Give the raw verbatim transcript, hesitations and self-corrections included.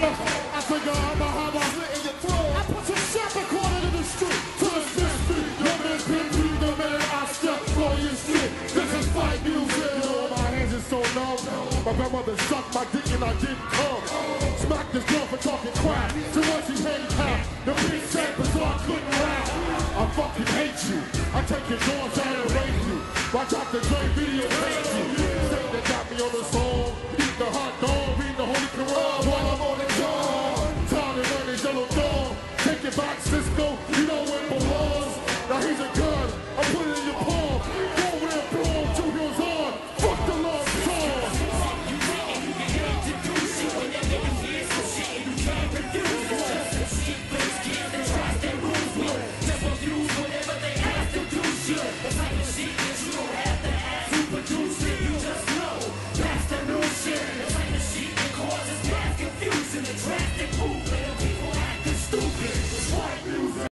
I figure I'm a hammer. Slitting your throat. I put some shepherd quarter to the street. To the fifth street. Your man's been through the minute I step for your shit. This is fight music. You know my hands is so numb. My grandmother sucked my dick and I didn't come. Smacked this girl for talking crap. To what she hated half. The bitch said bizarre couldn't rap. I fucking hate you. I take your doors out and rape you. Watch out the Dre video hate you.